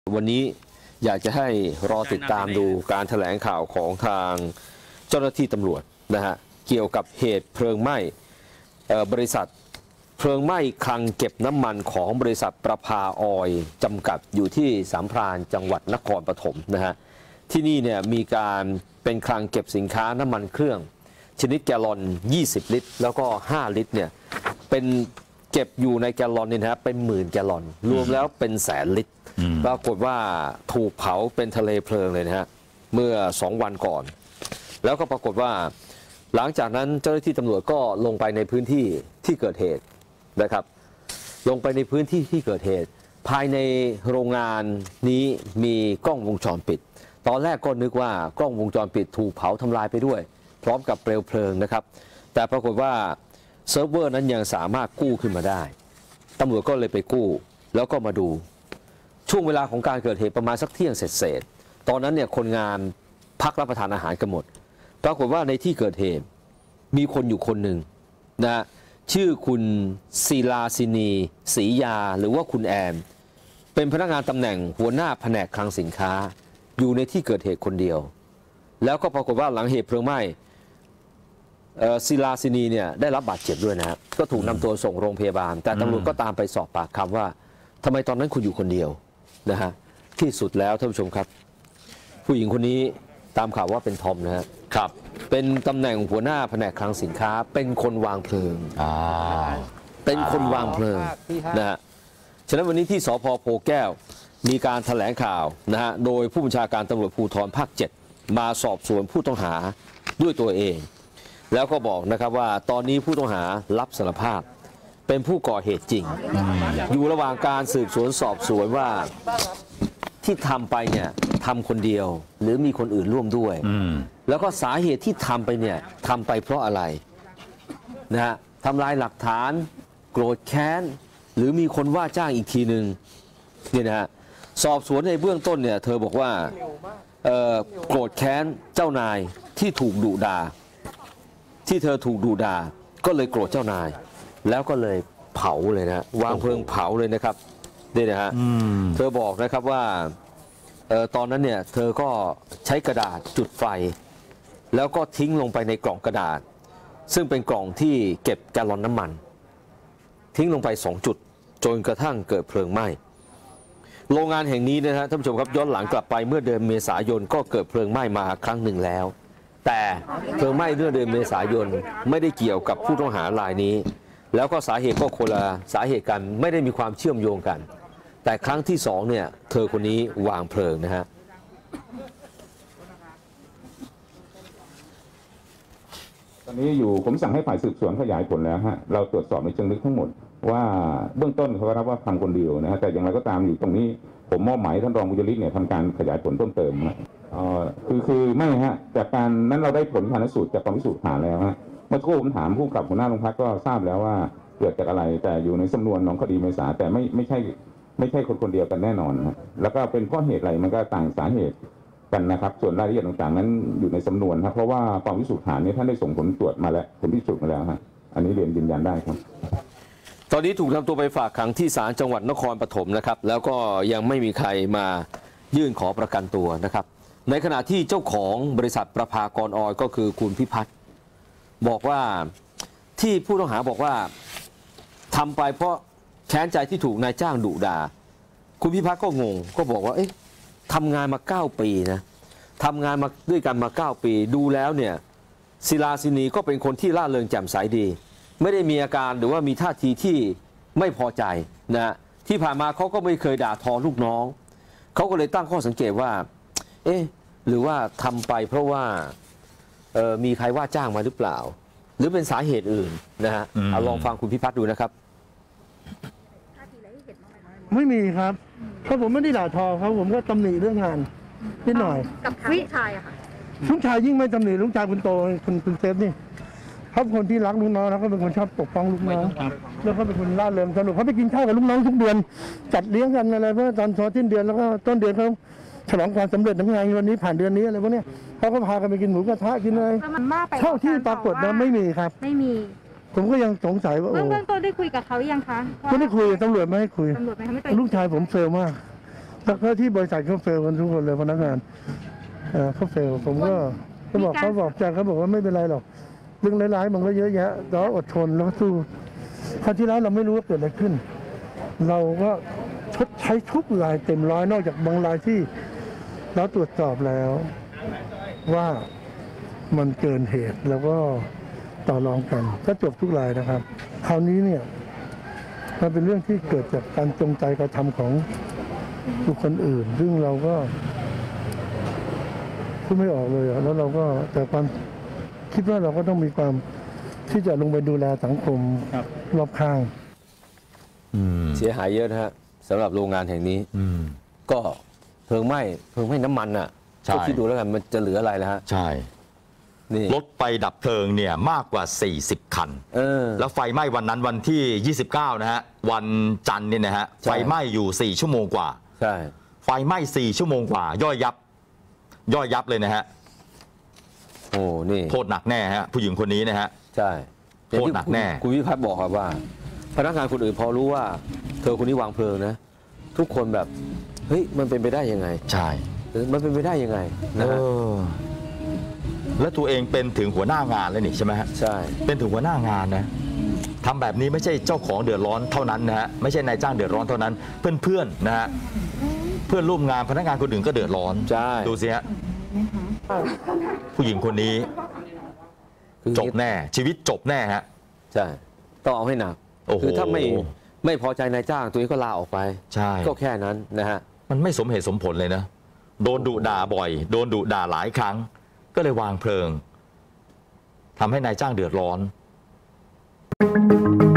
วันนี้อยากจะให้รอติดตามดูการแถลงข่าวของทางเจ้าหน้าที่ตำรวจนะฮะเกี่ยวกับเหตุเพลิงไหม้บริษัทเพลิงไหม้คลังเก็บน้ำมันของบริษัทประภาออยล์จำกัดอยู่ที่สามพรานจังหวัดนครปฐมนะฮะที่นี่เนี่ยมีการเป็นคลังเก็บสินค้าน้ำมันเครื่องชนิดแกลลอน20 ลิตรแล้วก็5 ลิตรเนี่ยเป็นเก็บอยู่ในแกลลอนนี่นะฮะเป็นหมื่นแกลลอนรวมแล้วเป็นแสนลิตรปรากฏว่าถูกเผาเป็นทะเลเพลิงเลยนะฮะเมื่อ2 วันก่อนแล้วก็ปรากฏว่าหลังจากนั้นเจ้าหน้าที่ตำรวจก็ลงไปในพื้นที่ที่เกิดเหตุนะครับลงไปในพื้นที่ที่เกิดเหตุภายในโรงงานนี้มีกล้องวงจรปิดตอนแรกก็นึกว่ากล้องวงจรปิดถูกเผาทำลายไปด้วยพร้อมกับเปลวเพลิงนะครับแต่ปรากฏว่าเซิร์ฟเวอร์นั้นยังสามารถกู้ขึ้นมาได้ตำรวจก็เลยไปกู้แล้วก็มาดูช่วงเวลาของการเกิดเหตุประมาณสักเที่ยงเศษตอนนั้นเนี่ยคนงานพักรับประทานอาหารกันหมดปรากฏว่าในที่เกิดเหตุมีคนอยู่คนหนึ่งนะชื่อคุณศิลาสินีศรียาหรือว่าคุณแอนเป็นพนักงานตำแหน่งหัวหน้าแผนกคลังสินค้าอยู่ในที่เกิดเหตุคนเดียวแล้วก็ปรากฏว่าหลังเหตุเพลิงไหม้ศิลาสินีเนี่ยได้รับบาดเจ็บด้วยนะก็ถูกนำตัวส่งโรงพยาบาลแต่ตำรวจก็ตามไปสอบปากคำว่าทำไมตอนนั้นคุณอยู่คนเดียวนะฮะที่สุดแล้วท่านผู้ชมครับผู้หญิงคนนี้ตามข่าวว่าเป็นทอมนะฮะครับเป็นตำแหน่งหัวหน้าแผนกคลังสินค้าเป็นคนวางเพลิงเป็นคนวางเพลิงนะฮะฉะนั้นวันนี้ที่สภ.โพแก้วมีการแถลงข่าวนะฮะโดยผู้บัญชาการตำรวจภูธรภาค 7มาสอบสวนผู้ต้องหาด้วยตัวเองแล้วก็บอกนะครับว่าตอนนี้ผู้ต้องหารับสารภาพเป็นผู้ก่อเหตุจริงอยู่ระหว่างการสืบสวนสอบสวนว่าที่ทำไปเนี่ยทำคนเดียวหรือมีคนอื่นร่วมด้วยแล้วก็สาเหตุที่ทำไปเนี่ยทำไปเพราะอะไรนะฮะทำลายหลักฐานโกรธแค้นหรือมีคนว่าจ้างอีกทีหนึ่งเนี่ยนะฮะสอบสวนในเบื้องต้นเนี่ยเธอบอกว่าโกรธแค้นเจ้านายที่ถูกดุด่าที่เธอถูกดุด่าก็เลยโกรธเจ้านายแล้วก็เลยเผาเลยนะวางเพลิงเผาเลยนะครับนี่นะฮะเธอบอกนะครับว่าตอนนั้นเนี่ยเธอก็ใช้กระดาษจุดไฟแล้วก็ทิ้งลงไปในกล่องกระดาษซึ่งเป็นกล่องที่เก็บแกลลอนน้ำมันทิ้งลงไป2 จุดจนกระทั่งเกิดเพลิงไหม้โรงงานแห่งนี้นะฮะท่านผู้ชมครับย้อนหลังกลับไปเมื่อเดือนเมษายนก็เกิดเพลิงไหม้มาครั้งหนึ่งแล้วแต่เพลิงไหม้เมื่อเดือนเมษายนไม่ได้เกี่ยวกับผู้ต้องหารายนี้แล้วก็สาเหตุก็คนละสาเหตุกันไม่ได้มีความเชื่อมโยงกันแต่ครั้งที่2เนี่ยเธอคนนี้วางเพลิงนะฮะตอนนี้อยู่ผมสั่งให้ฝ่ายสืบสวนขยายผลแล้วฮะเราตรวจสอบในเชิงลึกทั้งหมดว่าเบื้องต้นเขารับว่าทำคนเดียวนะฮะแต่อย่างไรก็ตามอยู่ตรงนี้ผมมอบหมายท่านรองบุญยฤทธิ์เนี่ยทำการขยายผลเพิ่มเติมคือไม่ฮะจากการนั้นเราได้ผลชันสูตรจากกองพิสูจน์ฐานแล้วฮะเมื่อสักครู่ผมถามผู้กำกับหัวหน้าโรงพักก็ทราบแล้วว่าเกิดจากอะไรแต่อยู่ในสำนวนของคดีเมษาแต่ไม่ใช่คนเดียวกันแน่นอนนะแล้วก็เป็นเพราะเหตุอะไรมันก็ต่างสาเหตุกันนะครับส่วนรายละเอียดต่างๆนั้นอยู่ในสำนวนครับเพราะว่ากองพิสูจน์ฐานนี้ท่านได้ส่งผลตรวจมาแล้วผลพิสูจน์มาแล้วฮะอันนี้เรียนยืนยันได้ครับตอนนี้ถูกนำตัวไปฝากขังที่ศาลจังหวัดนครปฐมนะครับแล้วก็ยังไม่มีใครมายื่นขอประกันตัวนะครับในขณะที่เจ้าของบริษัทประภากรออยล์ก็คือคุณพิพัฒน์บอกว่าที่ผู้ต้องหาบอกว่าทำไปเพราะแค้นใจที่ถูกนายจ้างดุด่าคุณพิพัฒน์ก็งงก็บอกว่าเอ๊ะทำงานมา9 ปีนะทำงานมาด้วยกันมา9 ปีดูแล้วเนี่ยศิลาสินีก็เป็นคนที่ร่าเริงแจ่มใสดีไม่ได้มีอาการหรือว่ามีท่าทีที่ไม่พอใจนะที่ผ่านมาเขาก็ไม่เคยด่าทอลูกน้องเขาก็เลยตั้งข้อสังเกตว่าเอ๊ะหรือว่าทำไปเพราะว่ามีใครว่าจ้างมาหรือเปล่าหรือเป็นสาเหตุอื่นนะฮะเอาลองฟังคุณพิพัฒน์ดูนะครับไม่มีครับเพราะผมไม่ได้ด่าทอเขาผมก็ตำหนิเรื่องงานนิดหน่อยกับทางลูกชายอะค่ะลูกชายยิ่งไม่ตำหนิลูกชายคนโตคุณเซฟนี่เขาเป็นคนที่รักลูกน้องแล้วเขาเป็นคนชอบปกป้องลูกน้องแล้วเขาเป็นคนร่าเริงสนุกเขาไปกินข้าวกับลูกน้องทุกเดือนจัดเลี้ยงกันอะไรเพื่อตอนสิ้นเดือนแล้วก็ต้นเดือนเขาฉลองความสำเร็จทำงานวันนี้ผ่านเดือนนี้อะไรพวกนี้เขาก็พากันไปกินหมูกระทะกินอะไรเท่าที่ปรากฏนะไม่มีครับไม่มีผมก็ยังสงสัยว่าเบื้องต้นได้คุยกับเขายังคะไม่ได้คุยตำรวจไม่ให้คุยตำรวจไม่ลูกชายผมเฟลมากแล้วก็ที่บริษัทเขาเฟลกันทุกคนเลยพนักงานเขาเฟลผมก็เขาบอกใจเขาบอกว่าไม่เป็นไรหรอกเรื่องร้ายๆมันก็เยอะแยะเราอดทนแล้วก็สู้คราวที่แล้วเราไม่รู้ว่าเกิดอะไรขึ้น เราก็ชดใช้ทุกรายเต็มร้อยนอกจากบางรายที่เราตรวจสอบแล้วว่ามันเกินเหตุแล้วก็ต่อรองกันก็จบทุกรายนะครับคราวนี้เนี่ยมันเป็นเรื่องที่เกิดจากการจงใจกระทำของบุคคลอื่นซึ่งเราก็พูดไม่ออกเลยแล้วเราก็แต่ความคิดว่าเราก็ต้องมีความที่จะลงไปดูแลสังคมรอบข้างเสียหายเยอะนะฮะสำหรับโรงงานแห่งนี้ก็เพลิงไหม้น้ำมันอ่ะก็คิดดูแล้วกันมันจะเหลืออะไรแล้วฮะใช่รถไปดับเพลิงเนี่ยมากกว่า40คันแล้วไฟไหม้วันนั้นวันที่29นะฮะวันจันทร์เนี่ยนะฮะไฟไหม้อยู่4ชั่วโมงกว่าใช่ไฟไหม้4ชั่วโมงกว่าย่อยยับเลยนะฮะโอ้นี่โทษหนักแน่ฮะผู้หญิงคนนี้นะฮะใช่โทษหนักแน่คุณวิพัฒน์บอกครับว่าพนักงานคนอื่นพอรู้ว่าเธอคนนี้วางเพลิงนะทุกคนแบบเฮ้ยมันเป็นไปได้ยังไงใช่มันเป็นไปได้ยังไงนะฮะแล้วตัวเองเป็นถึงหัวหน้างานเลยนี่ใช่ไหมฮะใช่เป็นถึงหัวหน้างานนะทำแบบนี้ไม่ใช่เจ้าของเดือดร้อนเท่านั้นนะฮะไม่ใช่นายจ้างเดือดร้อนเท่านั้นเพื่อนนะฮะเพื่อนร่วมงานพนักงานคนอื่นก็เดือดร้อนดูสิฮะผู้หญิงคนนี้จบแน่ชีวิตจบแน่ฮะใช่ต้องเอาให้หนักคือถ้าไม่พอใจนายจ้างตัวนี้ก็ลาออกไปใช่ก็แค่นั้นนะฮะมันไม่สมเหตุสมผลเลยนะโดนดุด่าบ่อยโดนดุด่าหลายครั้งก็เลยวางเพลิงทำให้นายจ้างเดือดร้อน